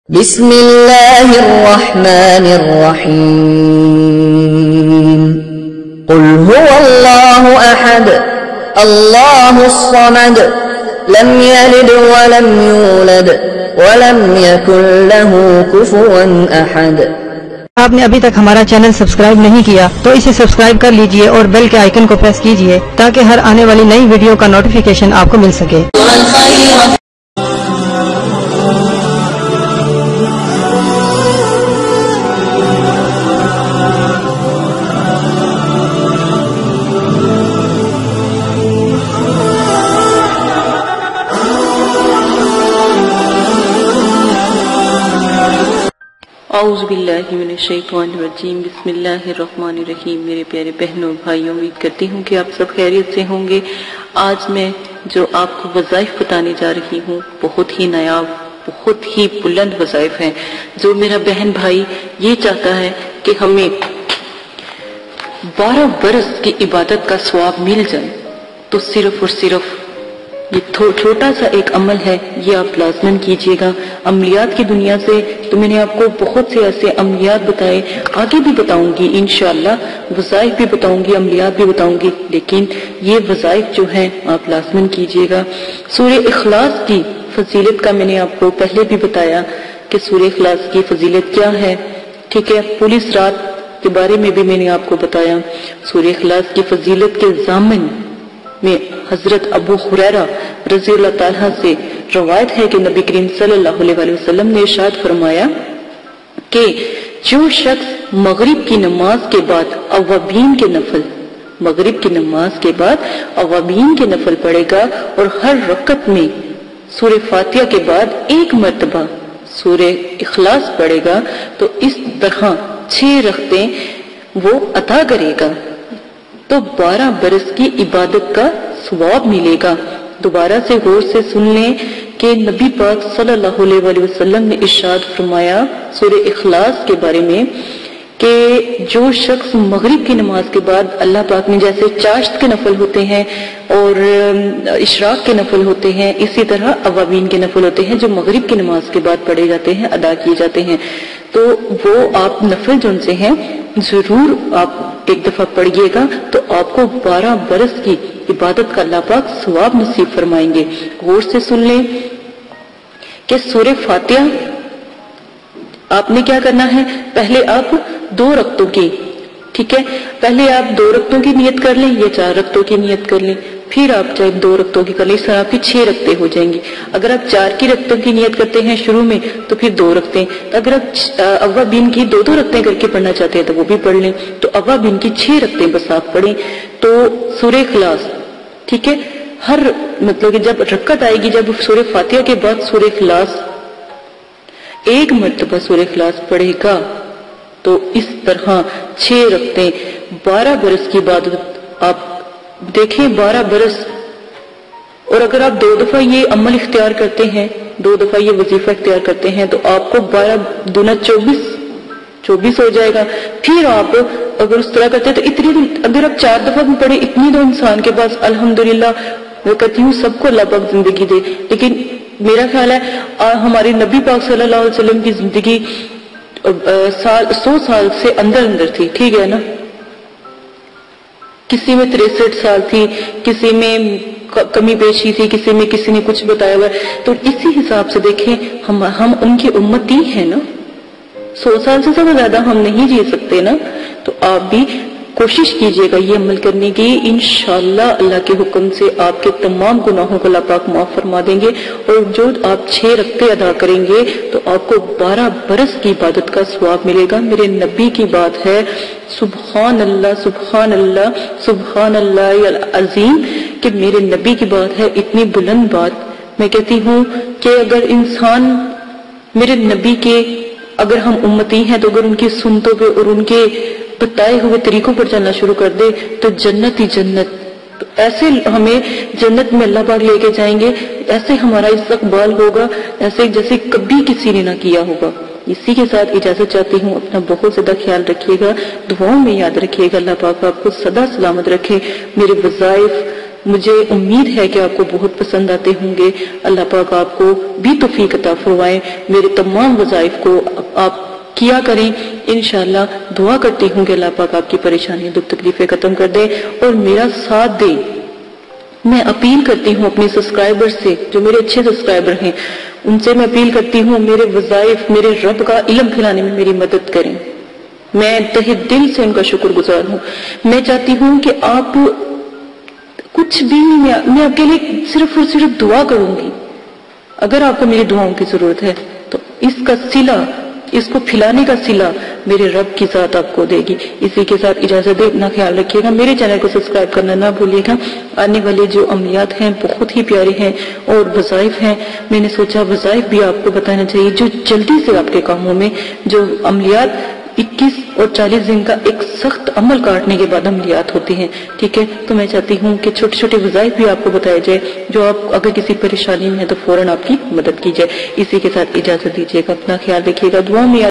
بسم اللہ الرحمن الرحیم قل هو اللہ احد اللہ الصمد لم یلد ولم یولد ولم یکن له کفوا احد۔ آپ نے ابھی تک ہمارا چینل سبسکرائب نہیں کیا تو اسے سبسکرائب کر لیجئے اور بیل کے آئیکن کو پریس کیجئے تاکہ ہر آنے والی نئی ویڈیو کا نوٹیفیکیشن آپ کو مل سکے۔ اعوذ باللہ من الشیطان الرجیم، بسم اللہ الرحمن الرحیم۔ میرے پیارے بہنوں بھائیوں، امید کرتی ہوں کہ آپ سب خیریت سے ہوں گے۔ آج میں جو آپ کو وظائف بتانے جا رہی ہوں بہت ہی نایاب، بہت ہی بلند وظائف ہیں، جو میرا بہن بھائی یہ چاہتا ہے کہ ہمیں 12 برس کی عبادت کا ثواب مل جائے تو صرف اور صرف یہ چھوٹا سا ایک عمل ہے، یہ آپ لازماً کیجئے گا۔ عملیات کی دنیا سے تو میں نے آپ کو بہت سے ایسے عملیات بتائے، آگے بھی بتاؤں گی انشاءاللہ، وظائف بھی بتاؤں گی، عملیات بھی بتاؤں گی، لیکن یہ وظائف جو ہیں آپ لازماً کیجئے گا۔ سورہ اخلاص کی فضیلت کا میں نے آپ کو پہلے بھی بتایا کہ سورہ اخلاص کی فضیلت کیا ہے، ٹھیک ہے۔ پولیس رات کے بارے میں بھی میں نے آپ کو بتایا۔ سورہ اخلاص کی فضیلت کے ضامن میں حضرت ابو ہریرہ رضی اللہ تعالیٰ سے روایت ہے کہ نبی کریم صلی اللہ علیہ وسلم نے ارشاد فرمایا کہ جو شخص مغرب کی نماز کے بعد اوابین کے نفل پڑھے گا اور ہر رکعت میں سورہ فاتحہ کے بعد ایک مرتبہ سورہ اخلاص پڑھے گا تو اس طرح 6 رکعتیں وہ ادا کرے گا تو 12 برس کی عبادت کا ثواب ملے گا۔ دوبارہ سے غور سے سن لیں کہ نبی پاک صلی اللہ علیہ وسلم نے ارشاد فرمایا سورہ اخلاص کے بارے میں کہ جو شخص مغرب کی نماز کے بعد اللہ پاک نے جیسے چاشت کے نفل ہوتے ہیں اور اشراق کے نفل ہوتے ہیں، اسی طرح اوابین کے نفل ہوتے ہیں جو مغرب کی نماز کے بعد پڑھے جاتے ہیں، ادا کیے جاتے ہیں، تو وہ آپ نفل جو ان سے ہیں ضرور آپ ایک دفعہ پڑھیے گا تو آپ کو 12 برس کی عبادت کا اللہ پاک ثواب نصیب فرمائیں گے۔ غور سے سن لیں کہ سورہ فاتحہ آپ نے کیا کرنا ہے، پہلے آپ 2 رکعتوں کی، ٹھیک ہے، پہلے آپ 2 رکعتوں کی نیت کر لیں یا 4 رکعتوں کی نیت کر لیں، پھر آپ چاہے 2 رکعتوں کی کر لیں، اس طرح آپ کی 6 رکعتیں ہو جائیں گی۔ اگر آپ 4 کی رکعتوں کی نیت کرتے ہیں شروع میں تو پھر 2 رکعتیں، اگر آپ اوابین کی 2 رکعتیں کر کے پڑھنا چاہتے ہیں تو وہ بھی پڑھ لیں، تو اوابین کی 6 رکعتیں بس آپ پڑھیں۔ تو سورہ اخلاص، ٹھیک ہے، ہر مطلب کہ جب رکعت آئے گی، جب سورہ فاتحہ کے بعد سورہ اخلاص ایک مرتبہ سورہ اخلاص پڑھے گا تو اس طرح 6 رکعتیں 12 برس کی عبادت آپ دیکھیں، 12 برس۔ اور اگر آپ 2 دفعہ یہ عمل اختیار کرتے ہیں، 2 دفعہ یہ وظیفہ اختیار کرتے ہیں تو آپ کو 12 دونا 24 ہو جائے گا۔ پھر آپ اگر اس طرح کرتے ہیں تو اتنی، اگر آپ 4 دفعہ بھی پڑھے، اتنی تو انسان کے پاس الحمدللہ، میں کہتی ہوں سب کو اللہ پاک زندگی دے، لیکن میرا خیال ہے ہمارے نبی پاک صلی اللہ علیہ وسلم کی زندگی 100 سال سے اندر تھی، ٹھیک ہے نا، کسی میں 63 سال تھی، کسی میں کمی بیشی تھی، کسی نے کچھ بتایا ہوا ہے، تو اسی حساب سے دیکھیں ہم ان کی امتی ہیں نا، 100 سال سے زیادہ ہم نہیں جی سکتے نا، تو آپ بھی کوشش کیجئے گا یہ عمل کرنے کی، انشاءاللہ اللہ کے حکم سے آپ کے تمام گناہوں کو اللہ پاک معاف فرما دیں گے، اور جو آپ 6 رکعتیں ادا کریں گے تو آپ کو 12 برس کی عبادت کا ثواب ملے گا۔ میرے نبی کی بات ہے، سبحان اللہ سبحان اللہ سبحان اللہ العظیم، کہ میرے نبی کی بات ہے، اتنی بلند بات۔ میں کہتی ہوں کہ اگر انسان میرے نبی کے، اگر ہم امتی ہیں تو اگر ان کی سنتوں پہ اور ان کے بتائے ہوئے طریقوں پر چلنا شروع کر دے تو جنت ہی جنت، تو ایسے ہمیں جنت میں اللہ پاک لے کے جائیں گے، ایسے ہمارا استقبال ہوگا ایسے جیسے کبھی کسی نے نہ کیا ہوگا۔ اسی کے ساتھ اجازت چاہتی ہوں، اپنا بہت زیادہ خیال رکھیے گا، دعاؤں میں یاد رکھیے گا، اللہ پاک آپ کو سدا سلامت رکھے۔ میرے وظائف مجھے امید ہے کہ آپ کو بہت پسند آتے ہوں گے. اللہ پاک آپ کو بھی توفیق عطا فرمائے. میرے تمام وظائف کو آپ کیا کریں. انشاءاللہ دعا کرتی ہوں کہ اللہ پاک آپ کی پریشانیاں دکھ تکلیفیں ختم کر دے اور میرا ساتھ دے. میں اپیل کرتی ہوں اپنے سبسکرائبر سے، جو میرے اچھے سبسکرائبر ہیں، ان سے میں اپیل کرتی ہوں میرے وظائف، میرے رب کا علم پھیلانے میں میری مدد کریں. میں تہہ دل سے ان کا شکر گزار ہوں. میں چاہتی ہوں کہ آپ کچھ بھی، میں آپ کے لیے صرف اور صرف دعا کروں گی. اگر آپ کو میری دعاؤں کی ضرورت ہے تو اس کا صلہ، اس کو پھیلانے کا صلہ میرے رب کی ذات آپ کو دے گی. اسی کے ساتھ اجازت دے، اپنا خیال رکھیے گا. میرے چینل کو سبسکرائب کرنا نہ بھولیے گا. آنے والے جو عملیات ہیں بہت ہی پیارے ہیں اور وظائف ہیں. میں نے سوچا وظائف بھی آپ کو بتانا چاہیے جو جلدی سے آپ کے کاموں میں، جو عملیات 21 اور 40 دن کا ایک سخت عمل کاٹنے کے بعد عملیات ہوتی ہیں. ٹھیک ہے، تو میں چاہتی ہوں کہ چھوٹے چھوٹے وظائف بھی آپ کو بتایا جائے جو آپ اگر کسی پریشانی میں ہے تو فوراً آپ کی مدد کی جائے. اسی کے ساتھ اجازت دیجیے گا. اپنا خیال رکھیے گا. دعا میں